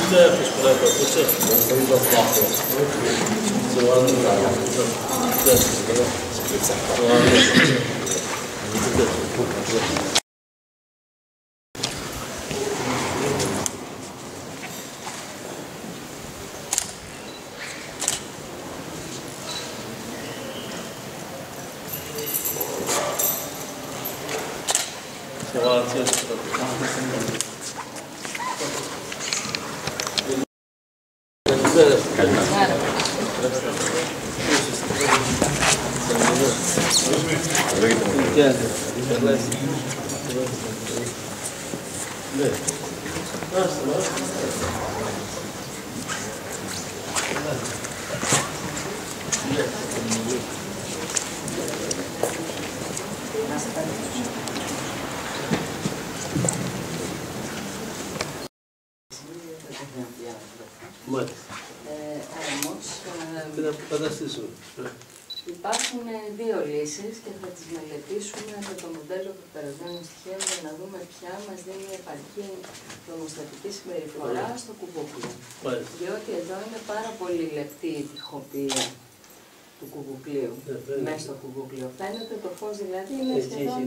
Υπάρχουν δύο λύσεις και θα τις μελετήσουμε με το μοντέλο πεπερασμένων στοιχείων για να δούμε ποια μας δίνει επαρκή νομοστατική συμπεριφορά στο κουβούκλιο. Διότι εδώ είναι πάρα πολύ λεπτή η τοιχοποιία του κουβουκλίου, μέσα στο κουβούκλιο. Φαίνεται το φως δηλαδή είναι σχεδόν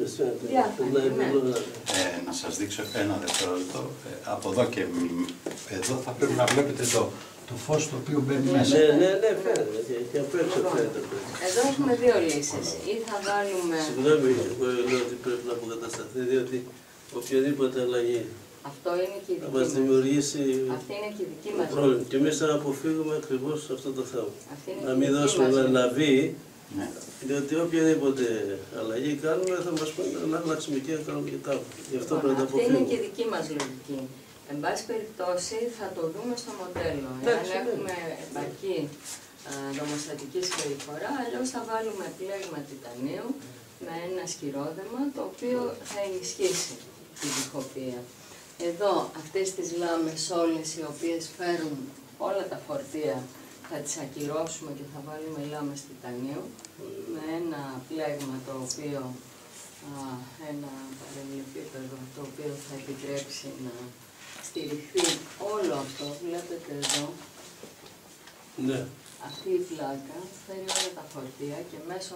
διάφανη. Να σας δείξω ένα δευτερόλεπτο. Από εδώ και εδώ θα πρέπει να βλέπετε το φως το οποίο μπαίνει μέσα. Ναι, φαίνεται. Και απ' έξω φαίνεται. Εδώ έχουμε δύο λύσεις. Ή θα βάλουμε... Συγγνώμη, εγώ λέω ότι πρέπει να αποκατασταθεί, διότι οποιαδήποτε αλλαγή αυτό είναι και η θα δική μας μας. δημιουργήσει Αυτή είναι και η δική μας. πρόβλημα. Και εμείς θα αποφύγουμε ακριβώς αυτό το θέμα. Να μην δώσουμε λαβή, Ναι. διότι οποιαδήποτε αλλαγή κάνουμε θα μας πούνε να αλλάξουμε και να κάνουμε και τα άλλα. Γι' αυτό πρέπει να Αυτή είναι αποφύγουμε. και η δική μας λογική. Εν πάση περιπτώσει θα το δούμε στο μοντέλο. Αν έχουμε επαρκή νομοστατική συμπεριφορά, αλλιώς θα βάλουμε πλέγμα τιτανίου με ένα σκυρόδεμα το οποίο θα ενισχύσει την τοιχοποιία. Εδώ αυτές τις λάμες όλες οι οποίες φέρουν όλα τα φορτία θα τις ακυρώσουμε και θα βάλουμε λάμες τιτανίου με ένα πλέγμα το οποίο ένα παραλληλεπίπεδο το οποίο θα επιτρέψει να στηριχθεί όλο αυτό. Βλέπετε εδώ, Ναι. αυτή η πλάκα φέρει όλα τα φορτία και μέσω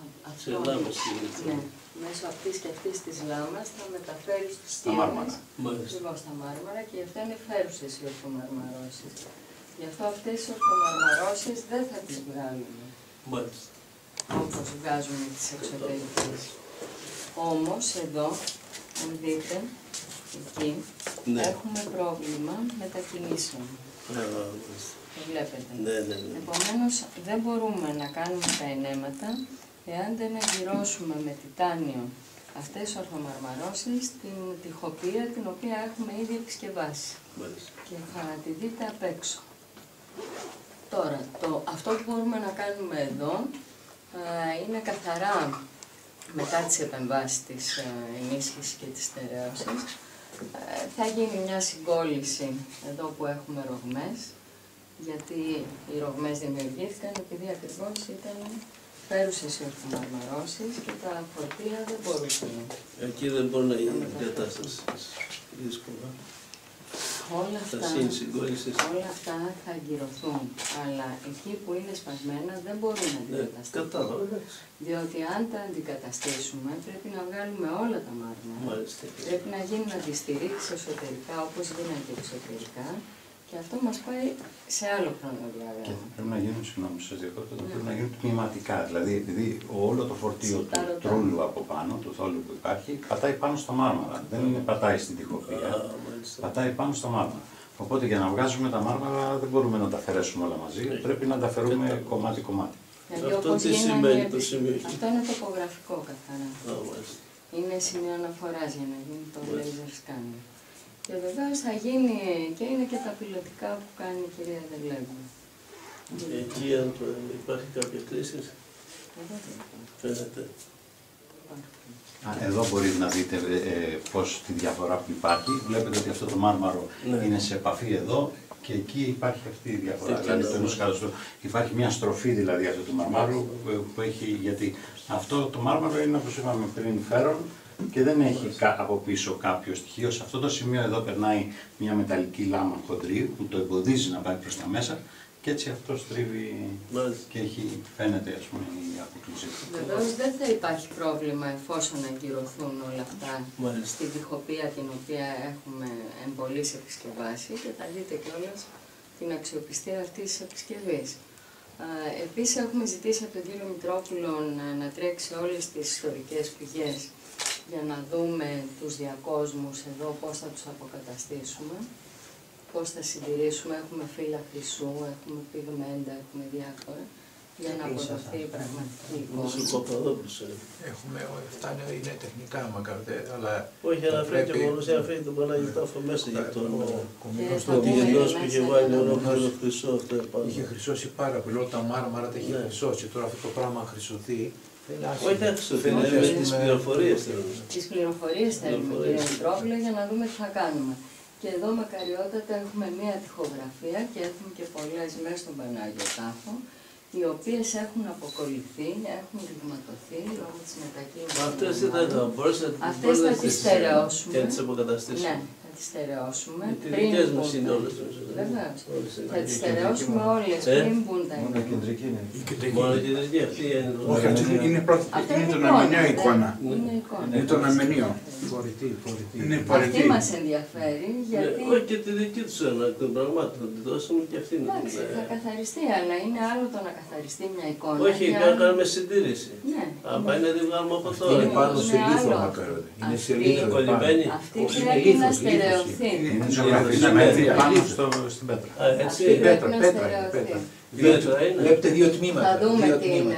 αυτής και αυτής της λάμας θα μεταφέρει στους στήρες στα μάρμαρα και γι' αυτό είναι φέρουσες οι ορθομαρμαρώσεις. Γι' αυτό αυτές οι ορθομαρμαρώσεις δεν θα τις βγάλουμε όπως βγάζουμε τις εξωτερικές. Όμως εδώ, αν δείτε, εκεί έχουμε πρόβλημα μετακινήσεων. Το βλέπετε. Επομένως, δεν μπορούμε να κάνουμε τα ενέματα εάν δεν αγκυρώσουμε με τιτάνιο αυτές τις ορθομαρμαρώσεις την τοιχοποιία την οποία έχουμε ήδη επισκευάσει. Και θα τη δείτε απ' έξω. Τώρα, αυτό που μπορούμε να κάνουμε εδώ είναι καθαρά μετά τις επεμβάσεις της ενίσχυσης και της στερέωσης. Θα γίνει μια συγκόλληση εδώ που έχουμε ρογμές, γιατί οι ρογμές δημιουργήθηκαν επειδή ακριβώς ήταν φέρουσες οι ορθομαρμαρώσεις και τα φορτία δεν μπορούσαν. Εκεί δεν μπορεί να γίνει κατάσταση δύσκολα. Όλα αυτά θα αγκυρωθούν, αλλά εκεί που είναι σπασμένα δεν μπορούν να αντικατασταθούν. Διότι αν τα αντικαταστήσουμε πρέπει να βγάλουμε όλα τα μάρμαρα. Πρέπει να γίνουν αντιστηρίξεις εσωτερικά όπως γίνανε και εξωτερικά και αυτό μας πάει σε άλλο χρονοδιάγραμμα. Και πρέπει να γίνουν, συγγνώμη, σας διακόπτω, πρέπει να γίνουν τμηματικά. Δηλαδή, επειδή όλο το φορτίο του τρούλου από πάνω, του θόλου που υπάρχει, πατάει πάνω στα μάρμαρα. Δεν πατάει στην τοιχοποιία, πατάει πάνω στα μάρμαρα. Οπότε για να βγάζουμε τα μάρμαρα δεν μπορούμε να τα αφαιρέσουμε όλα μαζί, πρέπει να τα αφαιρούμε κομμάτι-κομμάτι. Αυτό τι σημαίνει το σημείο? Αυτό είναι τοπογραφικό καθαρά. Είναι σημείο αναφοράς για να γίνει το laser scanning. Και βεβαίως θα γίνει και είναι και τα πιλωτικά που κάνει η κυρία Δελέγκου. Εκεί αν υπάρχει κάποια κρίση, φαίνεται. Εδώ μπορείτε να δείτε πώς τη διαφορά που υπάρχει. Βλέπετε ότι αυτό το μάρμαρο είναι σε επαφή εδώ και εκεί υπάρχει αυτή η διαφορά. Δηλαδή, υπάρχει μια στροφή δηλαδή αυτού του μαρμάρου που έχει, γιατί αυτό το μάρμαρο είναι, όπως είπαμε πριν, φέρον και δεν έχει από πίσω κάποιο στοιχείο. Σε αυτό το σημείο εδώ περνάει μια μεταλλική λάμα χοντρή που το εμποδίζει να πάει προς τα μέσα και έτσι αυτό στρίβει και φαίνεται ας πούμε η αποκλήση. Βεβαίως δεν θα υπάρχει πρόβλημα εφόσον αγκυρωθούν όλα αυτά στην τοιχοπία την οποία έχουμε εμπολής επισκευάσει και θα δείτε κιόλας την αξιοπιστία αυτής της επισκευής. Επίσης έχουμε ζητήσει από τον κύριο Μητρόπουλο να τρέξει όλες τις ιστορικές πηγές για να δούμε τους διακόσμους εδώ πώς θα τους αποκαταστήσουμε, πώς θα συντηρήσουμε. Έχουμε φύλλα χρυσού, έχουμε πιγμέντα, έχουμε διάφορα για να αποδοθεί η πραγματική εικόνα. Έχουμε, αυτά είναι τεχνικά μακάρτε, αλλά... Όχι, αναφέρει και μόνος, αναφέρει τον Παναγιωτάφο μέσα για τον Κομινός που είχε βάλει ολόκληρο χρυσό αυτό επάνω. Είχε χρυσώσει πάρα πολύ, όλα τα μάρμαρα τα είχε χρυσώσει, τώρα αυτό το πράγμα χρυσωθεί. Όχι, δεν χρυσωθεί, είναι τις πληροφορίες θέλουμε. Τις πληροφορίες θέλουμε, κύριε Μητρόπουλο, για να δούμε τι θα κάνουμε. Και εδώ μακαριότατα έχουμε μία τοιχογραφία και έχουμε και πολλές μέσα στον Παναγιωτάφο, οι οποίες έχουν αποκολληθεί, έχουν ρηγματωθεί λόγω της μετακίνησης. Αυτές δεν θα μπορούσατε να τις στερεώσουμε. Και να τις αποκαταστήσουμε. Ναι, θα τις στερεώσουμε. Οι δικές μας είναι όλες. Βεβαίως. Θα τις στερεώσουμε όλες πριν μπουν τα Μόνο η κεντρική είναι. Μόνο η κεντρική αυτή είναι. Όχι, είναι το αναμενείο εικόνα. Είναι το αναμενείο. Φορητή. Αυτή μας ενδιαφέρει, γιατί... Όχι και τη δική τους ανάγκη των πραγμάτων, να τη δώσουμε και αυτή. Εντάξει, θα καθαριστεί, αλλά είναι άλλο το να καθαριστεί μια εικόνα. Όχι, να κάνουμε συντήρηση. Ναι. Αν πάει να τη βγάλουμε από τώρα. Είναι πάνω σε λίθο μακαρόνι. Είναι σε λίθο. Αυτή πρέπει να στερεωθεί. Είναι ζωγραφισμένη πάνω στην πέτρα. Αυτή πρέπει να στερεωθεί. Βλέπετε δύο τμήματα. Θα δούμε τι είναι.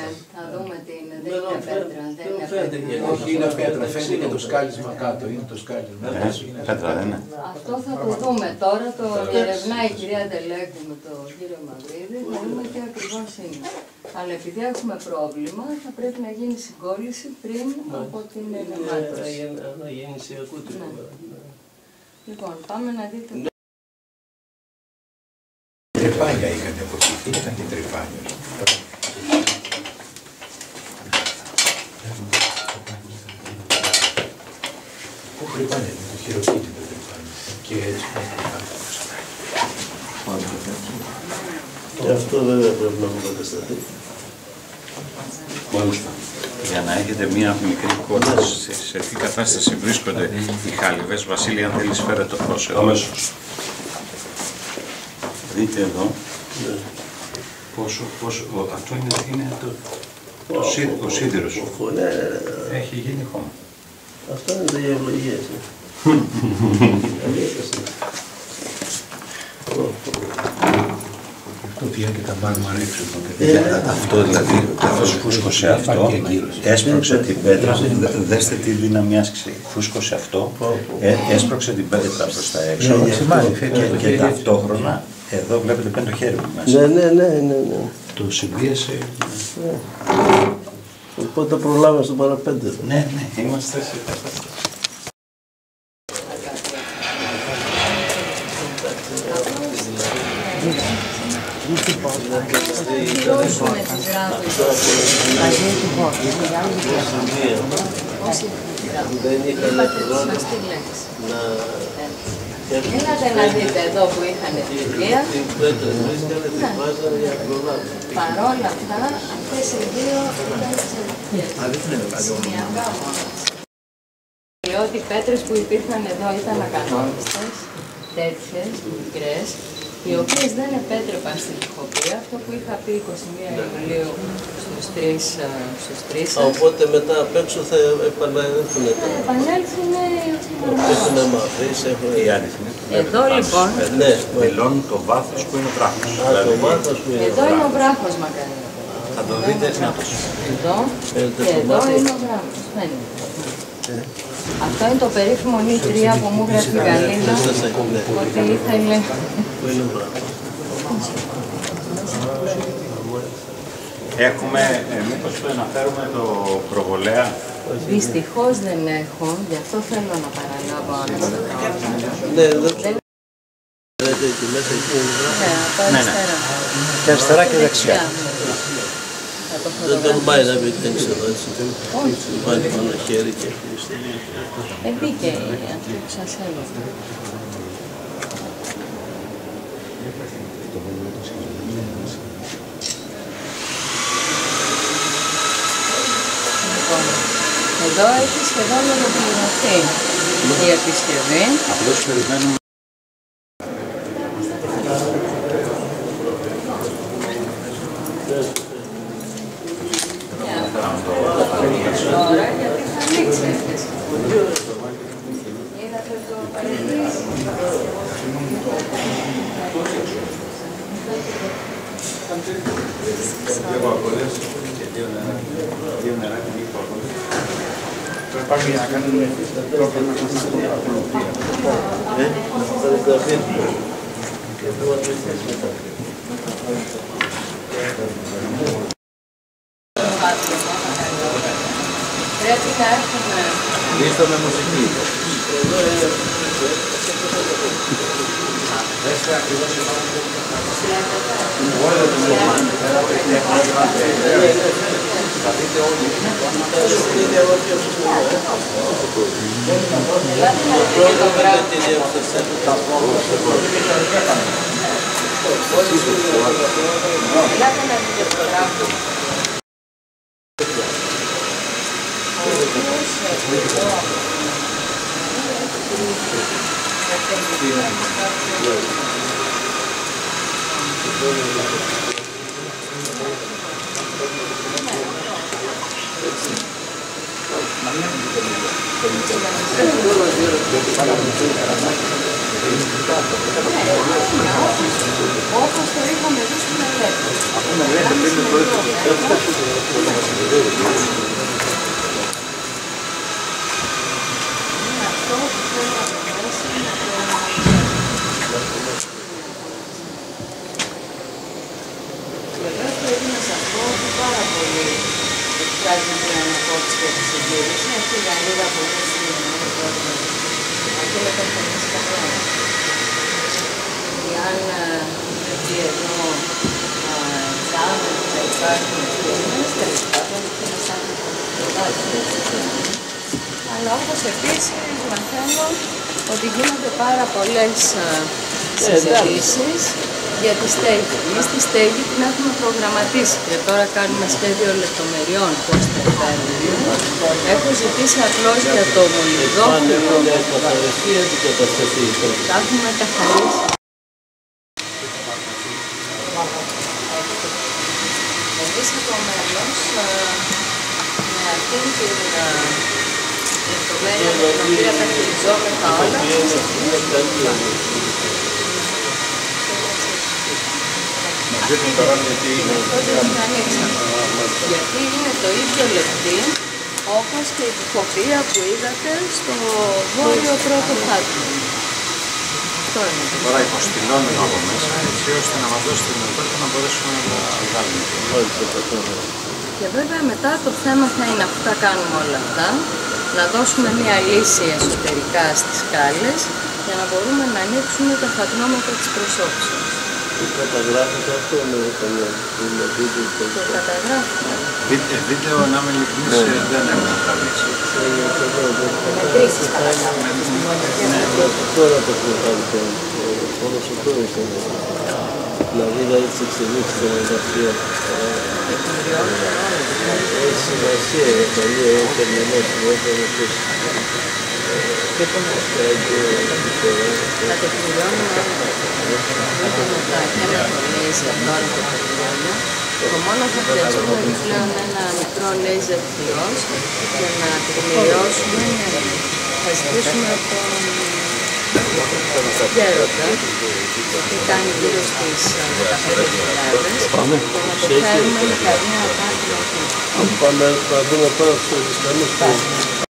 Δεν είναι πέτρα. Όχι, είναι πέτρα. Φαίνεται και το σκάλισμα κάτω. Είναι το σκάλισμα. Πέτρα δεν είναι. Αυτό θα το δούμε. Τώρα το διερευνάει η κυρία Ντελέκου με τον κύριο Μαυρίδη. Θα δούμε τι ακριβώς είναι. Αλλά επειδή έχουμε πρόβλημα, θα πρέπει να γίνει συγκόλληση πριν από την ενεμάτωση. Αναγέννηση ακούτρια. Λοιπόν, πάμε να δείτε. Τρυπάνια είχαν αποσυρθεί, ήταν και τρυπάνια. Πού τρυπάνια είναι, το χειροκίνητο το τρυπάνια. Και έτσι Και αυτό βέβαια πρέπει να αποκατασταθεί. Μάλιστα. Για να έχετε μία μικρή εικόνα σε τι κατάσταση βρίσκονται οι χάλιβες. Βασίλη, αν θέλεις φέρε το πρόσωπο. Αμέσως. Δείτε εδώ πόσο αυτό είναι ο σίδηρος. Έχει γίνει χώμα. Αυτά είναι τα ευλογίες. πήγαν και τα μάρμαρα έξω. Αυτό δηλαδή, καθώς φούσκωσε αυτό, έσπρωξε την πέτρα, δέστε τι δύναμη άσκηση, φούσκωσε αυτό, έσπρωξε την πέτρα προς τα έξω και ταυτόχρονα, εδώ βλέπετε πέντε το χέρι μου μέσα. Ναι. Το συμπίεσε. Οπότε προλάβαμε στο παραπέντε. Ναι, είμαστε σε κατάσταση. Έλατε να δείτε εδώ που είχαν ευκαιρία. Παρόλα αυτά, αυτές οι δύο ήταν σημειακά μόνος. Ότι οι πέτρες που υπήρχαν εδώ ήταν ακανόνιστες, τέτοιες, μικρές, οι οποίες δεν επέτρεπαν στην τοιχοπία, αυτό που είχα πει 21 Ιουλίου στους τρεις σας. Οπότε μετά απ' έξω θα επανέλθουν. Θα επανέλθουν Έχουν μαυρίσει, έχουν οι άριθμοι. εδώ λοιπόν, Δηλώνουν το βάθος που είναι ο βράχος. Το βάθος που είναι. εδώ είναι ο βράχος μακάρι. Θα το δείτε συνάτως. Εδώ και εδώ είναι ο βράχος. Αυτό είναι το περίφημο νη 3 που μου έγραψε η Γαλλίδα ότι ήθελε. Έχουμε, μήπως αναφέρουμε το προβολέα. Δυστυχώς δεν έχω, γι' αυτό θέλω να παραλάβω αναφορά. Ναι, δεν Ναι, από αριστερά. Και αριστερά και δεξιά. το Δεν φωτογραφίσω. τολμάει να μπει κανείς εδώ, έτσι. Όχι. Βάλει πάνω χέρι και ευχαριστεί. Μπήκε αυτή που σας έλεγα. Εδώ έχει σχεδόν ολοκληρωθεί η επισκευή. Απλώς περιμένουμε. Τώρα γιατί θα ανοίξει. Είδατε το παρελθόν. Πάμε να κάνουμε πρόγραμμα να σας πω. Πρέπει να έχουμε. Λίστα με μουσική. Όπως το είχαμε δει στην μελέτη. Αυτό που θέλω να μπορέσει να βεβαίως πρέπει να σας πω ότι πάρα πολύ εκφράζει την αναπόψη και τη συντήρηση. Αυτή η γαλίδα που είναι στην αυτή είναι περφανής καθόλου. Αν γιατί εδώ εξάμενοι θα υπάρχουν κείμενες, τέλος πάντων και να σαν αλλά όπως επίσης μαθαίνω ότι γίνονται πάρα πολλές συζητήσεις για τη στέγη. Εμείς τη στέγη την έχουμε προγραμματίσει και τώρα κάνουμε σχέδιο λεπτομεριών πώς θα υπέρβουμε. Έχω ζητήσει απλώς για το μολυβδόχυρο. Τα έχουμε καθαρίσει. Εμείς επομένως με αυτήν την λεπτομέρεια με την οποία τα χειριζόμεθα όλα γιατί είναι το ίδιο λεπτή όπως και η τυποποιία που είδατε στο βόρειο πρώτο χάρτη. Τώρα υποστηλώνουμε από μέσα έτσι ώστε να μας δώσει τη δυνατότητα να μπορέσουμε να τα βγάλουμε. Και βέβαια μετά το θέμα θα είναι αφού τα κάνουμε όλα αυτά, να δώσουμε μια λύση εσωτερικά στις σκάλες για να μπορούμε να ανοίξουμε τα φατνώματα της προσώψεως. Καταγράφεται αυτό με Το καταγράφουμε. Βίντεο να είμαι ειλικρινής δεν έχουμε τραβήξει. Μετρήσεις καταγράφουμε. Τώρα το έχουμε κάνει όλο αυτό είναι. Δηλαδή να έχει εξελίξει το μεταξύ. Έχει σημασία για το λίγο έχει ερμηνεύσει Τα τεκμηριώνουμε όλα και με το λέιζερ τώρα το περιμένω. Το μόνο που χρειαζόμαστε επιπλέον ένα μικρό λέιζερ φλοιός για να τεκμηριώσουμε. Θα ζητήσουμε από τον Γέροντα που κάνει γύρω στις 15.000 και να το φέρουμε με καμία απάντηση. Πάμε να δούμε πάνω στους Ισπανούς.